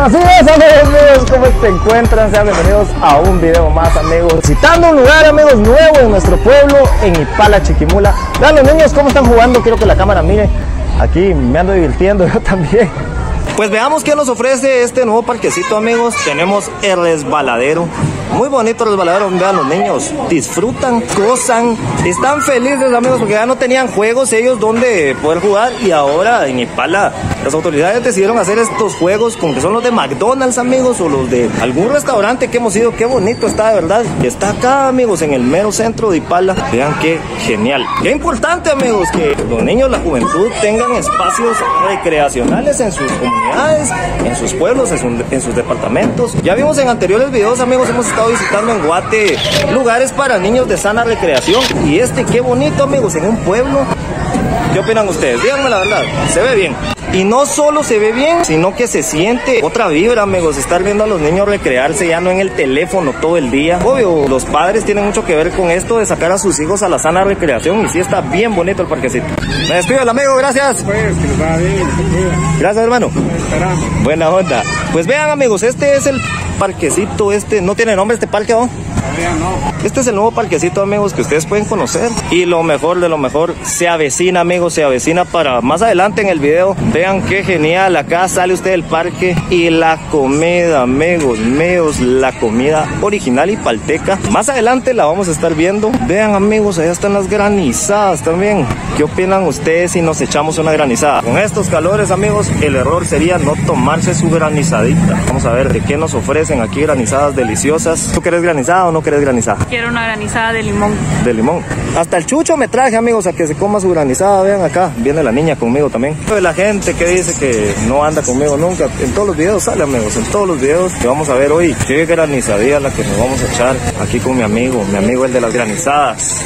Así es, amigos, ¿cómo se encuentran? Sean bienvenidos a un video más, amigos. Visitando un lugar, amigos, nuevo en nuestro pueblo, en Ipala, Chiquimula. Vean los niños cómo están jugando, quiero que la cámara mire. Aquí me ando divirtiendo, yo también. Pues veamos qué nos ofrece este nuevo parquecito, amigos. Tenemos el resbaladero. Muy bonito el resbaladero, vean, los niños disfrutan, gozan, están felices, amigos, porque ya no tenían juegos ellos donde poder jugar, y ahora en Ipala las autoridades decidieron hacer estos juegos como que son los de McDonald's, amigos, o los de algún restaurante que hemos ido. Qué bonito está, de verdad. Está acá, amigos, en el mero centro de Ipala. Vean qué genial. Qué importante, amigos, que los niños, la juventud tengan espacios recreacionales en sus comunidades, en sus pueblos, en sus departamentos. Ya vimos en anteriores videos, amigos, hemos estado visitando en Guate lugares para niños de sana recreación, y qué bonito, amigos, en un pueblo. ¿Qué opinan ustedes? Díganme la verdad, se ve bien. Y no solo se ve bien, sino que se siente otra vibra, amigos, estar viendo a los niños recrearse, ya no en el teléfono todo el día. Obvio, los padres tienen mucho que ver con esto de sacar a sus hijos a la sana recreación, y sí está bien bonito el parquecito. Me despido del amigo, gracias. Pues, que les vaya bien. Gracias, hermano. Buena onda. Pues vean, amigos, este es el parquecito, no tiene nombre este parque, ¿no? Este es el nuevo parquecito, amigos, que ustedes pueden conocer. Y lo mejor de lo mejor, se avecina, amigos, se avecina para más adelante en el video. Vean qué genial, acá sale usted del parque y la comida, amigos míos, la comida original ipalteca. Más adelante la vamos a estar viendo. Vean, amigos, allá están las granizadas también. ¿Qué opinan ustedes si nos echamos una granizada? Con estos calores, amigos, el error sería no tomarse su granizadita. Vamos a ver de qué nos ofrecen aquí granizadas deliciosas. ¿Tú querés granizada o no querés granizada? Quiero una granizada de limón. De limón. Hasta el chucho me traje, amigos, a que se coma su granizada. Vean acá, viene la niña conmigo también. La gente que dice que no anda conmigo nunca, en todos los videos sale, amigos, en todos los videos que vamos a ver hoy. Qué granizadilla la que nos vamos a echar aquí con mi amigo el de las granizadas.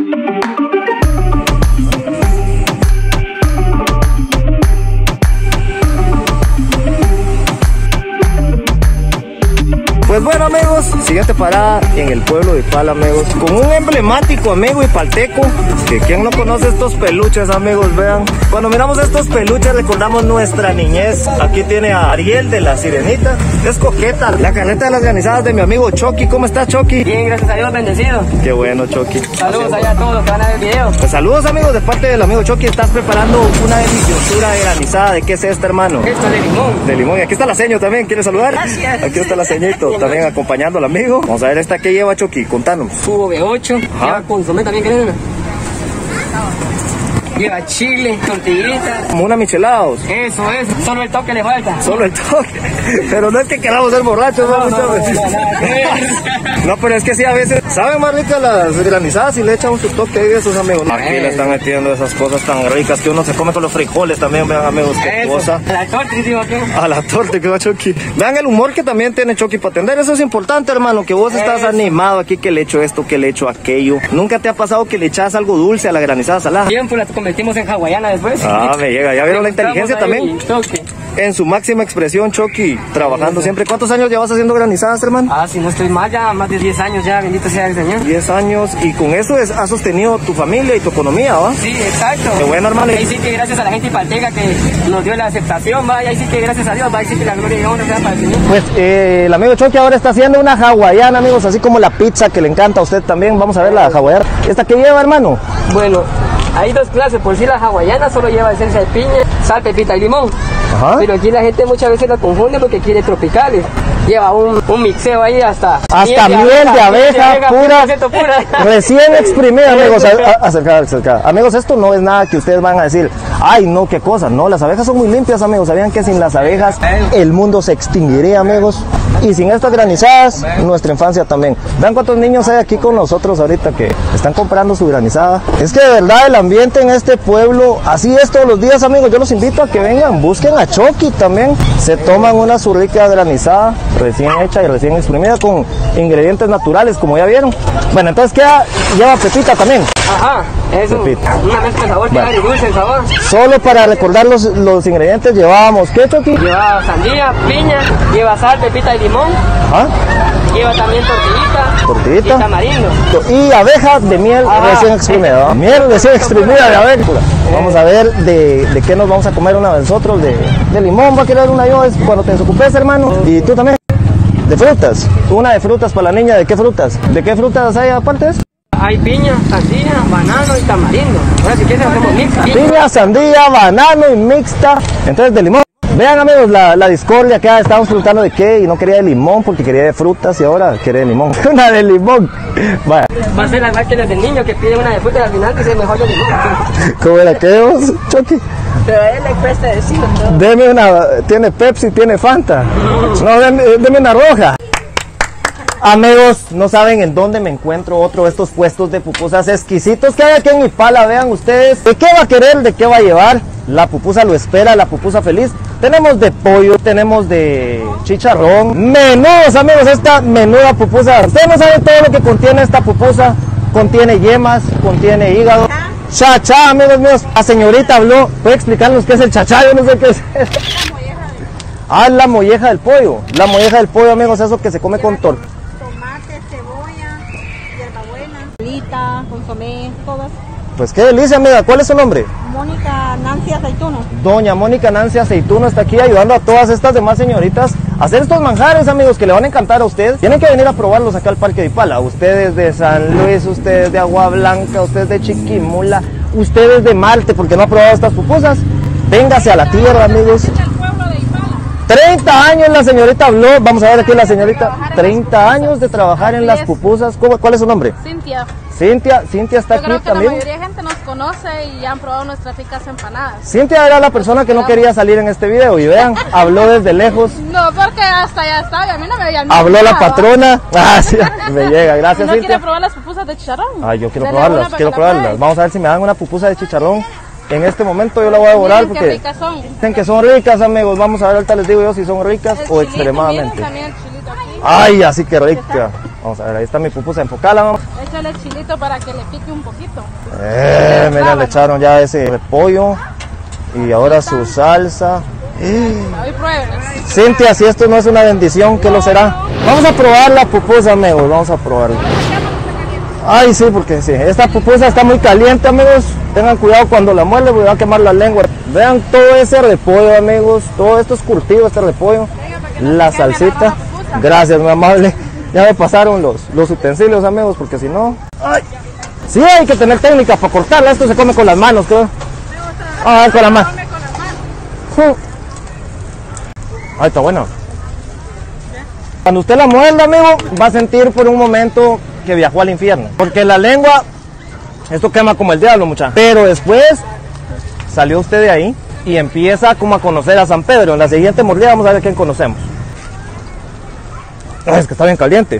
Pues bueno, amigos, siguiente parada en el pueblo de Ipala, amigos, con un emblemático amigo ipalteco, que quien no conoce estos peluches, amigos, vean. Cuando miramos estos peluches recordamos nuestra niñez. Aquí tiene a Ariel de la Sirenita, es coqueta. La carreta de las granizadas de mi amigo Chucky. ¿Cómo estás, Chucky? Bien, gracias a Dios, bendecido. Qué bueno, Chucky. Saludos allá a todos los que van a ver el video. Pues saludos, amigos, de parte del amigo Chucky. Estás preparando una deliciosura de granizada. ¿De qué es esta, hermano? Esto es de limón. De limón. Y aquí está la seño también, ¿quieres saludar? Gracias. Aquí está la señito también acompañando al amigo. Vamos a ver esta que lleva, Chucky, contanos. Jugo de 8, lleva consomé también, ¿querés? Lleva chile, tortillitas. Como una michelados. Eso, solo el toque le falta. Solo el toque. Pero no es que queramos ser borrachos, ¿no? No, pero es que sí, a veces saben más ricas las granizadas y le echan su toque de esos, amigos. Aquí le están metiendo esas cosas tan ricas que uno se come con los frijoles también, vean, amigos, qué cosa. A la torta, digo aquí. A la torta que va Chucky. Vean el humor que también tiene Chucky para atender. Eso es importante, hermano, que vos estás animado aquí, que le echo esto, que le echo aquello. ¿Nunca te ha pasado que le echas algo dulce a la granizada salada? Siempre la convertimos en hawaiana después. Ah, me llega. ¿Ya vieron la inteligencia también? En su máxima expresión, Chucky, trabajando siempre. ¿Cuántos años llevas haciendo granizadas, hermano? Ah, si no estoy mal, ya más de 10 años ya, bendito sea el Señor. 10 años, y con eso has sostenido tu familia y tu economía, ¿va? Sí, exacto. Qué bueno, hermano. Ahí sí que gracias a la gente ipalteca que nos dio la aceptación, va, y ahí sí que gracias a Dios, va, ahí sí que la gloria y honra sea para el Señor. Pues el amigo Chucky ahora está haciendo una hawaiana, amigos, así como la pizza que le encanta a usted también. Vamos a ver la hawaiana. ¿Esta qué lleva, hermano? Bueno, hay dos clases, por si la hawaiana solo lleva esencia de piña, sal, pepita y limón. Ajá. Pero aquí la gente muchas veces la confunde porque quiere tropicales. Lleva un mixeo ahí hasta miel de abeja pura, recién exprimida, amigos. Acercada. Amigos, esto no es nada que ustedes van a decir, ay, no, qué cosa. No, las abejas son muy limpias, amigos. ¿Sabían que sin las abejas el mundo se extinguiría, amigos? Y sin estas granizadas, nuestra infancia también. Vean cuántos niños hay aquí con nosotros ahorita que están comprando su granizada. Es que de verdad el ambiente en este pueblo, así es todos los días, amigos. Yo los invito a que vengan, busquen a Chucky también. Se toman una su rica granizada, recién hecha y recién exprimida con ingredientes naturales, como ya vieron. Bueno, entonces lleva pepita también. Ajá, eso, pepita. Una mezcla de sabor, bueno, que dulce el sabor. Solo para recordar los ingredientes llevábamos, ¿qué, Chucky? Lleva sandía, piña, lleva sal, pepita y limón. Ajá. Lleva también tortillita. Tortillita. Y tamarindo. Y abeja de miel recién exprimida. ¿No? Miel recién exprimida de abeja. Vamos a ver de qué nos vamos a comer una de nosotros. De limón, va a querer una yo cuando te desocupes, hermano. Y tú también. De frutas. Una de frutas para la niña. ¿De qué frutas? ¿De qué frutas hay aparte? Hay piña, sandía, banano y tamarindo. Ahora si quieres hacemos mixta. Piña, sandía, banano y mixta. Entonces de limón. Vean amigos la discordia que estábamos preguntando de qué y no quería de limón porque quería de frutas y ahora quiere de limón. Una de limón. Vaya. Va a ser la igual que las del niño que pide una de fruta y al final dice mejor de limón. ¿Cómo era que vos, Chucky? Pero a él le cuesta decirlo, ¿no? Deme una, tiene Pepsi, tiene Fanta. No, deme una roja. Amigos, no saben en dónde me encuentro otro de estos puestos de pupusas exquisitos que hay aquí en Ipala. Vean ustedes, ¿de qué va a querer? ¿De qué va a llevar? La pupusa lo espera, la pupusa feliz. Tenemos de pollo, tenemos de chicharrón. Menudos, amigos, esta menuda pupusa. Ustedes no saben todo lo que contiene esta pupusa. Contiene yemas, contiene hígado. Chachá, amigos míos. La señorita habló. ¿Puede explicarnos qué es el chachá? Yo no sé qué es. Ah, la molleja del pollo. La molleja del pollo, amigos, eso que se come con torta. Frita, consomé, todas. Pues qué delicia, amiga. ¿Cuál es su nombre? Mónica Nancy Aceituno. Doña Mónica Nancy Aceituno está aquí ayudando a todas estas demás señoritas a hacer estos manjares, amigos, que le van a encantar a ustedes. Tienen que venir a probarlos acá al Parque de Ipala. Ustedes de San Luis, ustedes de Agua Blanca, ustedes de Chiquimula, ustedes de Marte, porque no han probado estas pupusas. Véngase a la tierra, amigos. 30 años la señorita habló, vamos a ver aquí la señorita, 30 años de trabajar en las pupusas. ¿Cuál es su nombre? Cintia. Cintia está aquí también. Yo creo que la mayoría de gente nos conoce y han probado nuestras ricas empanadas. Cintia era la persona que no quería salir en este video y vean, habló desde lejos. No, porque hasta allá estaba y a mí no me veía. Habló la patrona. Ah, sí, me llega, gracias ¿No Cintia. quiere probar las pupusas de chicharrón? Ay, yo quiero probarlas, Vamos a ver si me dan una pupusa de chicharrón. En este momento yo la voy a devorar porque ricas son. Dicen que son ricas, amigos. Vamos a ver, ahorita les digo yo si son ricas o extremadamente. También el chilito aquí. Ay, así que rica. Vamos a ver, ahí está mi pupusa, enfocala, vamos. Échale el chilito para que le pique un poquito. Mira, le echaron ya ese repollo y ahora su salsa. Hoy pruébelo. Cintia, si esto no es una bendición, ¿qué lo será? Vamos a probar la pupusa, amigos, vamos a probarla. Ay, sí, porque sí, esta pupusa está muy caliente, amigos. Tengan cuidado cuando la muerde porque va a quemar la lengua. Vean todo ese repollo, amigos. Todo esto es curtido, este repollo. La salsita. Gracias, muy amable. Ya me pasaron los utensilios, amigos, porque si no... Ay. Sí, hay que tener técnica para cortarla. Esto se come con las manos, creo. Ah, con las manos. Ay, está bueno. Cuando usted la muerda, amigo, va a sentir por un momento que viajó al infierno. Porque la lengua, esto quema como el diablo, muchachos. Pero después salió usted de ahí y empieza como a conocer a San Pedro. En la siguiente mordida vamos a ver a quién conocemos. Ay, es que está bien caliente.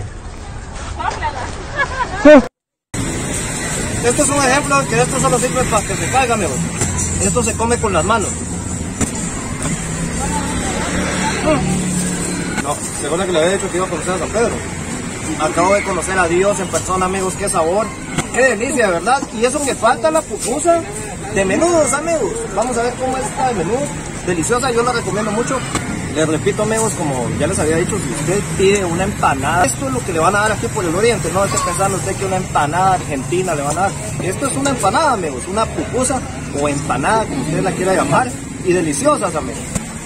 Esto es un ejemplo que esto solo sirve para que se caiga, amigos. Esto se come con las manos. No, según la que le había dicho que iba a conocer a San Pedro. Acabo de conocer a Dios en persona, amigos, qué sabor, qué delicia, ¿verdad? Y eso que falta la pupusa de menudos, amigos. Vamos a ver cómo es esta de menudos. Deliciosa, yo la recomiendo mucho. Les repito, amigos, como ya les había dicho, si usted pide una empanada, esto es lo que le van a dar aquí por el oriente. No esté pensando usted que una empanada argentina le van a dar. Esto es una empanada, amigos, una pupusa o empanada, como usted la quiera llamar, y deliciosas, amigos.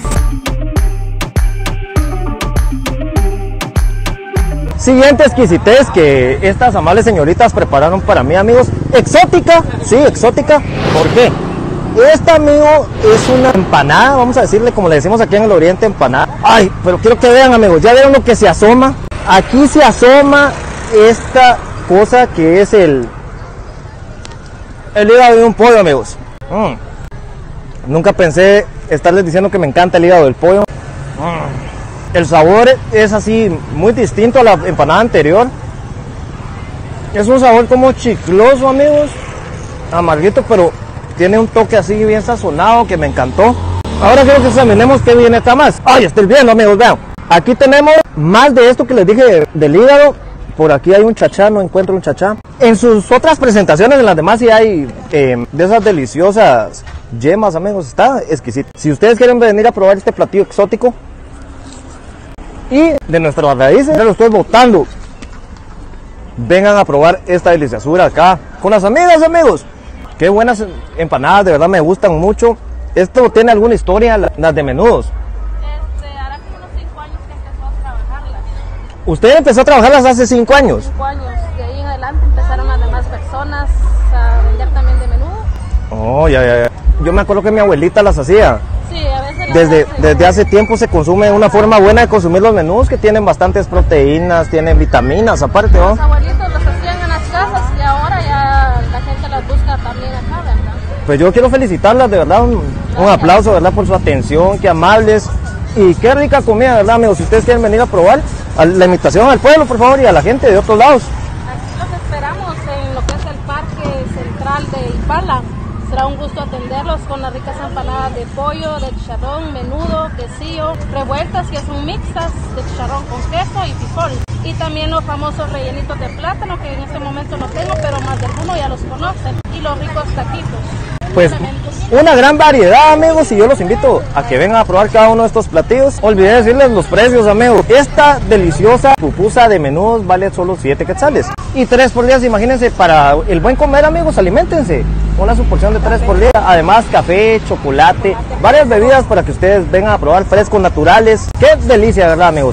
Siguiente exquisitez que estas amables señoritas prepararon para mí, amigos. Exótica, sí, exótica. ¿Por qué? Esta, amigo, es una empanada, vamos a decirle como le decimos aquí en el oriente, empanada. Ay, pero quiero que vean, amigos, ya vieron lo que se asoma. Aquí se asoma esta cosa que es el hígado de un pollo, amigos. Nunca pensé estarles diciendo que me encanta el hígado del pollo. El sabor es así muy distinto a la empanada anterior. Es un sabor como chicloso, amigos, amarguito, pero tiene un toque así bien sazonado que me encantó. Ahora quiero que examinemos qué viene esta más. Ay, estoy viendo, amigos, vean. Aquí tenemos más de esto que les dije del hígado. Por aquí hay un chachá, no encuentro un chachá. En sus otras presentaciones, en las demás sí hay de esas deliciosas yemas, amigos. Está exquisito. Si ustedes quieren venir a probar este platillo exótico, y de nuestras raíces. Ya lo estoy botando. Vengan a probar esta deliciosura acá con las amigas, amigos. Qué buenas empanadas, de verdad me gustan mucho. ¿Esto tiene alguna historia, las de menudos? Hará como unos 5 años que empezó a trabajarlas. ¿Usted empezó a trabajarlas hace 5 años? 5 años. De ahí en adelante empezaron las demás personas a vender también de menudo. Oh, ya. Yo me acuerdo que mi abuelita las hacía. Sí, a veces Desde hace tiempo se consume una forma buena de consumir los menudos, que tienen bastantes proteínas, tienen vitaminas aparte, ¿no? Los abuelitos los hacían en las casas y ahora ya la gente las busca también acá, ¿verdad? Pues yo quiero felicitarlas, de verdad, un aplauso, ¿verdad? Por su atención, qué amables y qué rica comida, ¿verdad, amigos? Si ustedes quieren venir a probar, la invitación al pueblo, por favor, y a la gente de otros lados. Aquí los esperamos en lo que es el Parque Central de Ipala. Será un gusto atenderlos con las ricas empanadas de pollo, de chicharrón, menudo, quesillo, revueltas que son mixtas de chicharrón con queso y frijol. Y también los famosos rellenitos de plátano, que en este momento no tengo, pero más de alguno ya los conocen. Y los ricos taquitos. Pues una gran variedad, amigos, y yo los invito a que vengan a probar cada uno de estos platillos. Olvidé decirles los precios, amigos. Esta deliciosa pupusa de menudos vale solo 7 quetzales. Y 3 por día, imagínense, para el buen comer, amigos, aliméntense. Una porción de 3 por día. Además, café, chocolate, varias bebidas para que ustedes vengan a probar, frescos, naturales. Qué delicia, ¿verdad, amigos?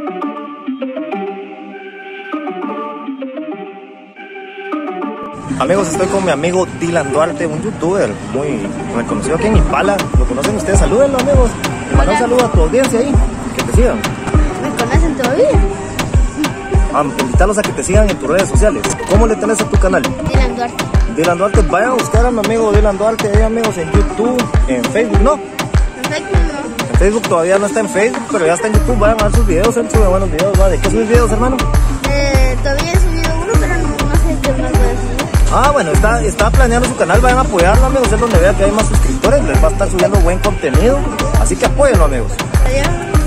Amigos, estoy con mi amigo Dylan Duarte, un youtuber muy reconocido aquí en Ipala. ¿Lo conocen ustedes? Salúdenlo, amigos. Y manda un saludo a tu audiencia ahí, que te sigan. ¿Me conocen todavía? Invitarlos a que te sigan en tus redes sociales. ¿Cómo le tenés a tu canal? Dylan Duarte. Dylan Duarte, vayan a buscar a mi amigo Dylan Duarte ahí, amigos, en YouTube, en Facebook, ¿no? En Facebook no. En Facebook todavía no está en Facebook, pero ya está en YouTube. Vayan a ver sus videos, él sube buenos videos, ¿va? ¿De qué subes videos, hermano? Todavía he subido uno, pero no sé qué más voy a subir. Ah, bueno, está planeando su canal, vayan a apoyarlo, amigos, es donde vea que hay más suscriptores, les va a estar subiendo buen contenido, así que apóyenlo, amigos. Allá.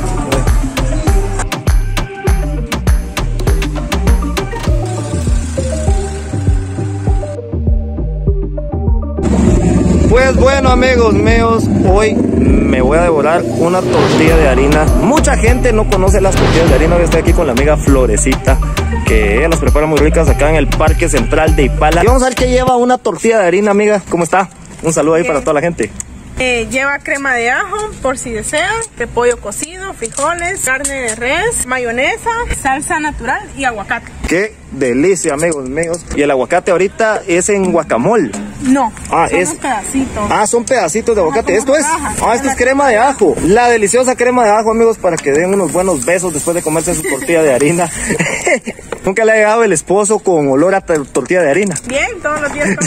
Pues bueno, amigos míos, hoy me voy a devorar una tortilla de harina. Mucha gente no conoce las tortillas de harina. Hoy estoy aquí con la amiga Florecita, que ella las prepara muy ricas acá en el Parque Central de Ipala. Y vamos a ver qué lleva una tortilla de harina, amiga. ¿Cómo está? Un saludo ahí para toda la gente. Lleva crema de ajo, por si desean, de pollo cocido, frijoles, carne de res, mayonesa, salsa natural y aguacate. ¡Qué delicia, amigos míos! Y el aguacate ahorita es en guacamole. No, son es pedacitos. Ah, son pedacitos de aguacate. Esto es, esto es crema crema de ajo. La deliciosa crema de ajo, amigos, para que den unos buenos besos después de comerse su tortilla de harina. Nunca le ha llegado el esposo con olor a tortilla de harina. Bien, todos los días.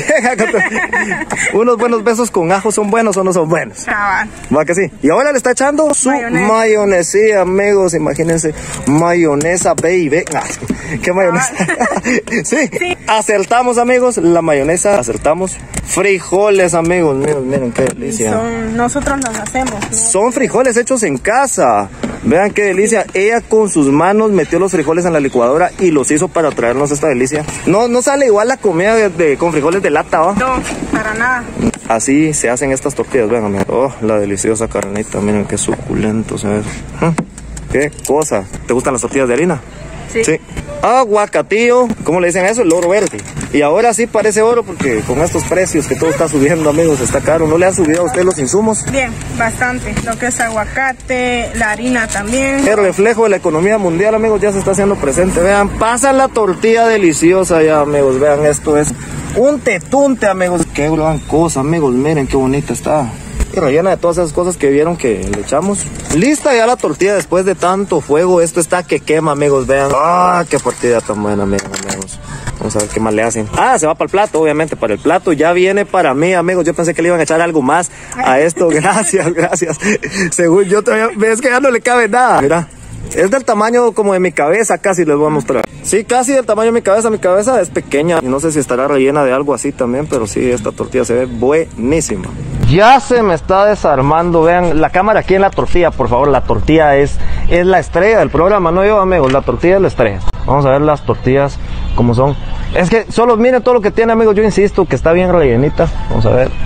Unos buenos besos con ajo, ¿son buenos o no son buenos? Cabal. Va que sí. Y ahora le está echando su mayonesa, amigos. Imagínense, mayonesa baby. ¿Qué mayonesa? Sí, acertamos, amigos. La mayonesa, acertamos. Frijoles, amigos míos, miren qué delicia. Nosotros los hacemos, ¿no? Son frijoles hechos en casa. Vean qué delicia. Ella con sus manos metió los frijoles en la licuadora y los hizo para traernos esta delicia. No sale igual la comida con frijoles de lata, ¿va? No, para nada. Así se hacen estas tortillas, vean, amigos. Oh, la deliciosa carnita, miren qué suculento se ve. Qué cosa. ¿Te gustan las tortillas de harina? Sí. Aguacatillo, ¿cómo le dicen a eso? El oro verde. Y ahora sí parece oro porque con estos precios que todo está subiendo, amigos, está caro. ¿No le han subido a usted los insumos? Bien, bastante. Lo que es aguacate, la harina también. El reflejo de la economía mundial, amigos, ya se está haciendo presente. Vean, pasa la tortilla deliciosa ya, amigos. Vean, esto es un tetunte, amigos. Qué gran cosa, amigos. Miren qué bonita está. Y rellena de todas esas cosas que vieron que le echamos. Lista ya la tortilla después de tanto fuego. Esto está que quema, amigos, vean. Ah, qué partida tan buena, amigos. Vamos a ver qué más le hacen. Ah, se va para el plato, obviamente, para el plato. Ya viene para mí, amigos. Yo pensé que le iban a echar algo más a esto. Gracias, gracias. Según yo todavía, ves que ya no le cabe nada. Mira, es del tamaño como de mi cabeza, casi les voy a mostrar. Sí, casi del tamaño de mi cabeza. Mi cabeza es pequeña. Y no sé si estará rellena de algo así también, pero sí, esta tortilla se ve buenísima. Ya se me está desarmando, vean, la cámara aquí en la tortilla, por favor. La tortilla es la estrella del programa, no yo, amigos, la tortilla es la estrella. Vamos a ver las tortillas como son. Es que solo miren todo lo que tiene, amigos, yo insisto que está bien rellenita. Vamos a ver.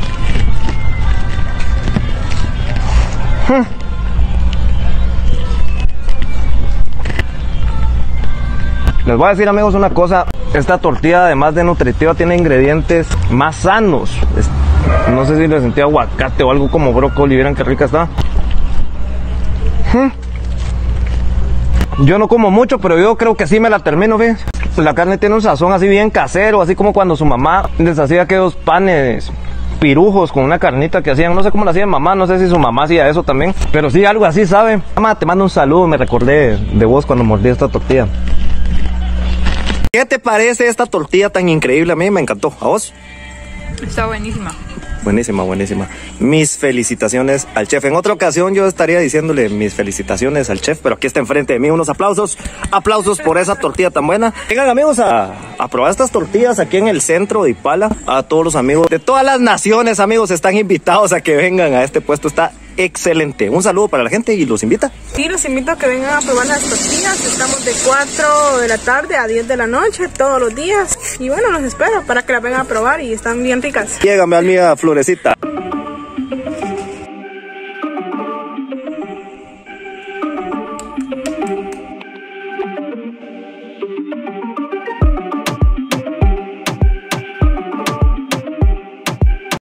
Les voy a decir, amigos, una cosa. Esta tortilla, además de nutritiva, tiene ingredientes más sanos. No sé si le sentí aguacate o algo como brócoli. Vieran qué rica está. Yo no como mucho, pero yo creo que sí me la termino, fíjense. La carne tiene un sazón así bien casero, así como cuando su mamá les hacía aquellos panes pirujos con una carnita que hacían. No sé cómo la hacía mamá, no sé si su mamá hacía eso también, pero sí, algo así, ¿sabe? Mamá, te mando un saludo, me recordé de vos cuando mordí esta tortilla. ¿Qué te parece esta tortilla tan increíble? A mí me encantó. ¿A vos? Está buenísima. Buenísima, buenísima. Mis felicitaciones al chef. En otra ocasión yo estaría diciéndole mis felicitaciones al chef, pero aquí está enfrente de mí. Unos aplausos. Aplausos por esa tortilla tan buena. Vengan, amigos, a probar estas tortillas aquí en el centro de Ipala. A todos los amigos de todas las naciones, amigos, están invitados a que vengan a este puesto. Está excelente. Un saludo para la gente y los invita. Sí, los invito a que vengan a probar las tortillas. Estamos de 4 de la tarde a 10 de la noche todos los días. Y bueno, los espero para que las vengan a probar y están bien ricas. Llégame, amiga Florecita.